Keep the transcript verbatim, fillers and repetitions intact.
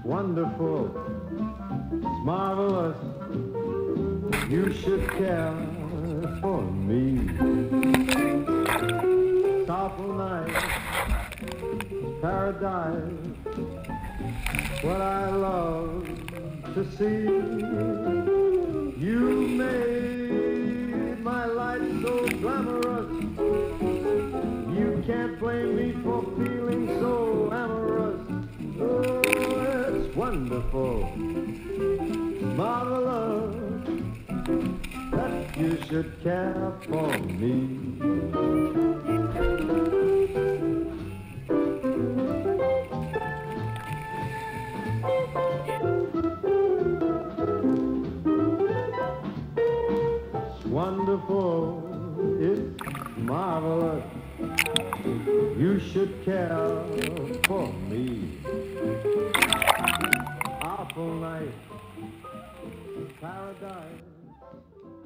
wonderful, it's marvelous, you should care for me. It's awful nice, it's paradise, what I love to see. You made my life so glamorous, you can't blame me for feeling so amorous. Oh, it's wonderful, marvelous, that you should care for me. It's wonderful, it's marvelous, you should care for me. Awful night, paradise.